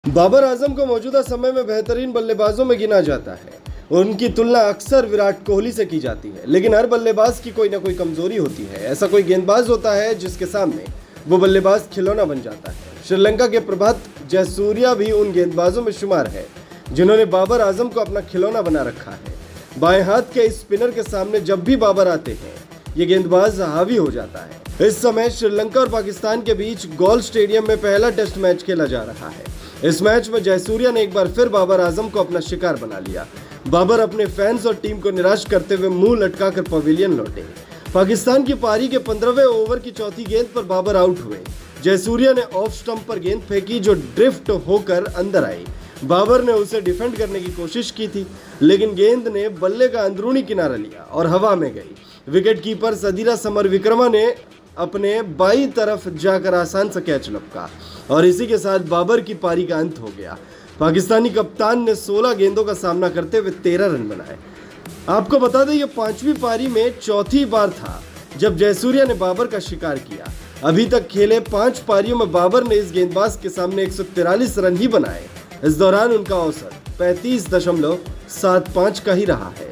बाबर आजम को मौजूदा समय में बेहतरीन बल्लेबाजों में गिना जाता है। उनकी तुलना अक्सर विराट कोहली से की जाती है, लेकिन हर बल्लेबाज की कोई ना कोई कमजोरी होती है। ऐसा कोई गेंदबाज होता है जिसके सामने वो बल्लेबाज खिलौना बन जाता है। श्रीलंका के प्रभात जयसूर्या भी उन गेंदबाजों में शुमार है जिन्होंने बाबर आजम को अपना खिलौना बना रखा है। बाएं हाथ के स्पिनर के सामने जब भी बाबर आते हैं, ये गेंदबाज हावी हो जाता है। इस समय श्रीलंका और पाकिस्तान के बीच गॉल स्टेडियम में पहला टेस्ट मैच खेला जा रहा है। इस मैच में जयसूर्या ने एक बार फिर बाबर आजम को अपना शिकार बना लिया। बाबर अपने फैंस और टीम को निराश करते हुए मुंह लटकाकर पवेलियन लौटे। पाकिस्तान की पारी के 15वें ओवर की चौथी गेंद पर बाबर आउट हुए। जयसूर्या ने ऑफ स्टंप पर गेंद फेंकी जो ड्रिफ्ट होकर अंदर आई। बाबर ने उसे डिफेंड करने की कोशिश की थी, लेकिन गेंद ने बल्ले का अंदरूनी किनारा लिया और हवा में गई। विकेट कीपर सदीरा समरविक्रमा ने अपने बाईं तरफ जाकर आसान सा कैच लपका और इसी के साथ बाबर की पारी का अंत हो गया। पाकिस्तानी कप्तान ने 16 गेंदों का सामना करते हुए 13 रन बनाए। आपको बता दें, ये 5वीं पारी में चौथी बार था जब जयसूर्या ने बाबर का शिकार किया। अभी तक खेले 5 पारियों में बाबर ने इस गेंदबाज के सामने 143 रन ही बनाए। इस दौरान उनका औसत 35.75 का ही रहा है।